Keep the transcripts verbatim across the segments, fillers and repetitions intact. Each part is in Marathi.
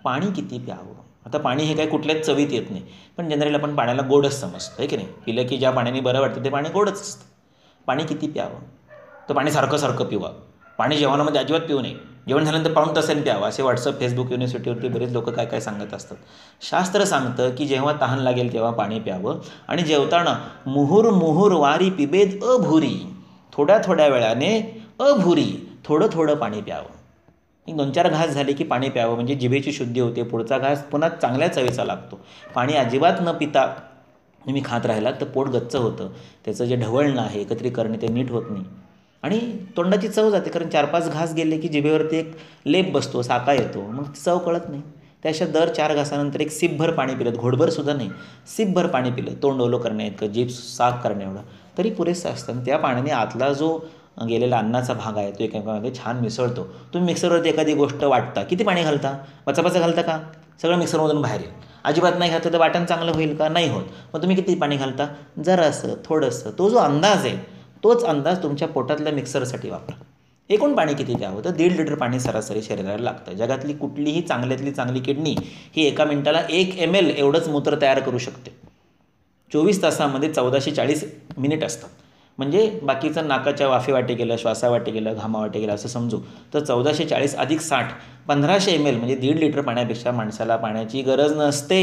पाणी किती प्यावं. आता पाणी हे काय कुठल्याच चवीत येत नाही, पण जनरली आपण पाण्याला गोडच समजतो आहे की नाही. पिलं की ज्या पाण्याने बरं वाटतं ते पाणी गोडच असतं. पाणी किती प्यावं, तर पाणी सारखं सारखं पिवा. पाणी जेवणामध्ये अजिबात पिऊ नये. जेवण झाल्यानंतर पाऊण तासाने प्यावं असे व्हॉट्सअप फेसबुक युनिव्हर्सिटीवरती बरेच लोक काय काय सांगत असतात. शास्त्र सांगतं की जेव्हा तहान लागेल तेव्हा पाणी प्यावं आणि जेवताना मुहुर मुहुर वारी पिबेद अभुरी, थोड्या थोड्या वेळाने अभुरी थोडं थोडं पाणी प्यावं. एक दोन चार घास झाले की पाणी प्यावं, म्हणजे जिभेची शुद्धी होते. पुढचा घास पुन्हा चांगल्या चवीचा लागतो. पाणी अजिबात न पिता तुम्ही खात राहिला तर पोट गच्च होतं, त्याचं जे ढवळणं आहे एकत्रीकरण ते नीट होत नाही आणि तोंडाची चव जाते. कारण चार पाच घास गेले की जिभेवरती एक लेप बसतो, साका येतो, मग चव कळत नाही. त्याच्या दर चार घासानंतर एक सिपभर पाणी पिलं, घोडभरसुद्धा नाही, सिपभर पाणी पिलं, तोंड ओलं करण्या इतकं, जीभ साफ करण्या एवढं तरी पुरेसं असतं. आणि त्या पाण्याने आतला जो गेलेला अन्नाचा भाग आहे तो एकमेकांमध्ये छान मिसळतो. तुम्ही मिक्सरवरती एखादी गोष्ट वाटता, किती पाणी घालता, पचापचा घालता का, सगळं मिक्सरमधून बाहेर येईल. अजिबात नाही घातलं तर वाटण चांगलं होईल का, नाही होत. मग तुम्ही किती पाणी घालता, जरासं थोडंसं. तो जो अंदाज आहे तोच अंदाज तुमच्या पोटातल्या मिक्सरसाठी वापरा. एकूण पाणी किती द्यावं, तर दीड लिटर पाणी सरासरी शरीराला लागतं. जगातली कुठलीही चांगल्यातली चांगली किडनी ही एका मिनिटाला एक एम एल एवढंच मूत्र तयार करू शकते. चोवीस तासामध्ये चौदाशे चाळीस मिनिट असतात. म्हणजे बाकीचं नाकाच्या वाफे वाटे गेलं, श्वासा वाटे गेलं, घामा वाटे गेलं असं समजू तर चौदाशे चाळीस अधिक साठ पंधराशे एम एल म्हणजे दीड लिटर पाण्यापेक्षा माणसाला पाण्याची गरज नसते.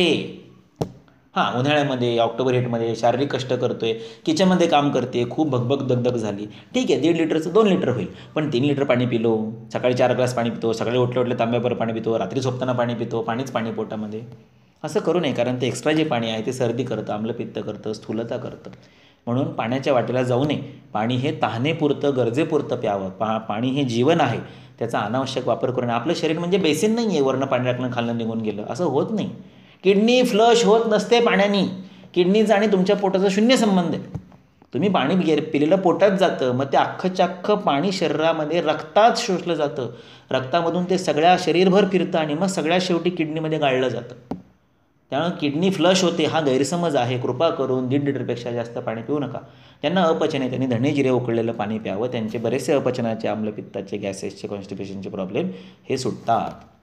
हां, उन्हाळ्यामध्ये ऑक्टोबर हिटमध्ये शारीरिक कष्ट करतो आहे, किचनमध्ये काम करते, खूप भगभग दगदग झाली, ठीक आहे, दीड लिटरचं दोन लिटर होईल. पण तीन लिटर पाणी पिलो, सकाळी चार ग्लास पाणी पितो, सकाळी उठल्या उठल्या तांब्याभर पाणी पितो, रात्री झोपताना पाणी पितो, पाणीच पाणी पोटामध्ये, असं करू नये. कारण ते एक्स्ट्रा जे पाणी आहे ते सर्दी करतं, आम्लपित्त करतं, स्थूलता करतं. म्हणून पाण्याच्या वाटेला जाऊ नये. पाणी हे तहानेपुरतं, गरजेपुरतं प्यावं. पा पाणी हे जीवन आहे, त्याचा अनावश्यक वापर करू नये. आपलं शरीर म्हणजे बेसिन नाही आहे, वरनं पाणी टाकलं खालनं निघून गेलं, असं होत नाही. किडनी फ्लश होत नसते पाण्याने. किडनीचा आणि तुमच्या पोटाचा शून्य संबंध आहे. तुम्ही पाणी गे पिलेलं पोटात जातं, मग ते अख्खंच्या अख्खं पाणी शरीरामध्ये रक्तात शोषलं जातं, रक्तामधून ते सगळ्या शरीरभर फिरतं आणि मग सगळ्या शेवटी किडनीमध्ये गाळलं जातं. त्यामुळे किडनी फ्लश होते हा गैरसमज आहे. कृपा करून दीड लिटरपेक्षा जास्त पाणी पिऊ नका. ज्यांना अपचन आहे त्यांनी धणे जिरे उकळलेलं पाणी प्यावं. त्यांचे बरेचसे अपचनाचे, आम्लपित्ताचे, गॅसेसचे, कॉन्स्टिपेशनचे प्रॉब्लेम हे सुटतात.